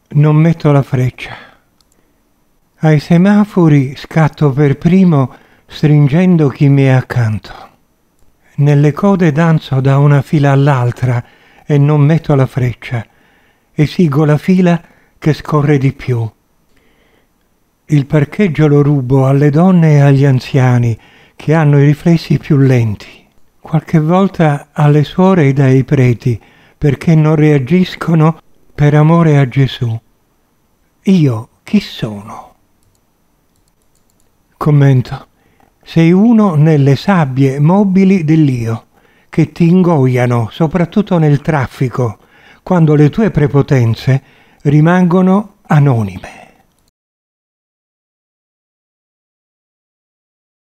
Non metto la freccia. Ai semafori scatto per primo stringendo chi mi è accanto. Nelle code danzo da una fila all'altra e non metto la freccia. Esigo la fila che scorre di più. Il parcheggio lo rubo alle donne e agli anziani che hanno i riflessi più lenti. Qualche volta alle suore ed ai preti perché non reagiscono per amore a Gesù. Io chi sono? Commento. Sei uno nelle sabbie mobili dell'io, che ti ingoiano soprattutto nel traffico, quando le tue prepotenze rimangono anonime.